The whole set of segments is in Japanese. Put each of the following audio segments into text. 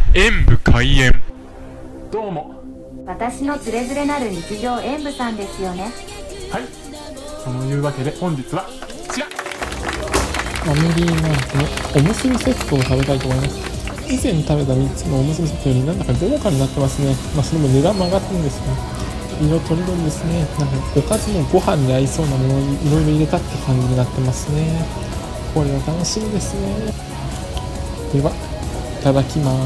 演武開演。どうも。 私のつれづれなる日常演武さんですよね。 はい。そのいうわけで本日はこちら。 ファミリーマートのおむすびセットを食べたいと思います。以前食べた3つのおむすびセットよりなんだか豪華になってますね。それも値段も上がってるんですけど、色とりどりですね。なんかおかずもご飯に合いそうなものをいろいろ入れたって感じになってますね。これは楽しみですね。では、いただきます。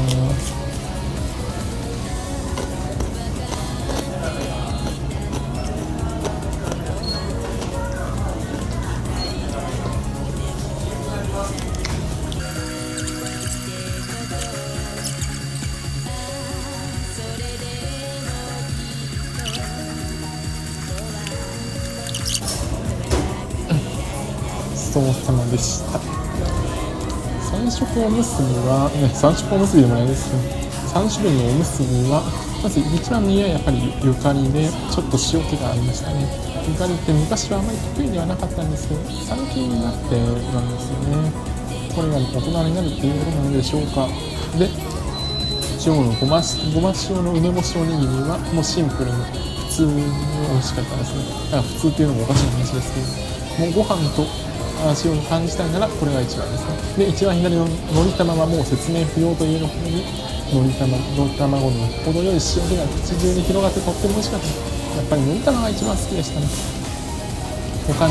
ごちそうさまでした。3色おむすびは、3色おむすびでもないですけど、3種類のおむすびは、まず一番右はやっぱりゆかりで、ちょっと塩気がありましたね。ゆかりって昔はあまり得意ではなかったんですけど、最近になってなんですよね。これが大人になるっていうことなのでしょうか。で、塩のごま塩の梅干しおにぎりは、もうシンプルに普通に美味しかったですね。だから普通っていうのもおかしい話ですけど、もうご飯と塩を感じたいならこれが一番ですね。で、一番左ののり玉はもう説明不要というのに、のり卵の程よい塩気が口中に広がってとっても美味しかった。やっぱりのり玉が一番好きでしたね。他に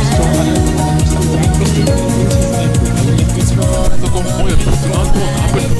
およびスマートフォンのアプリ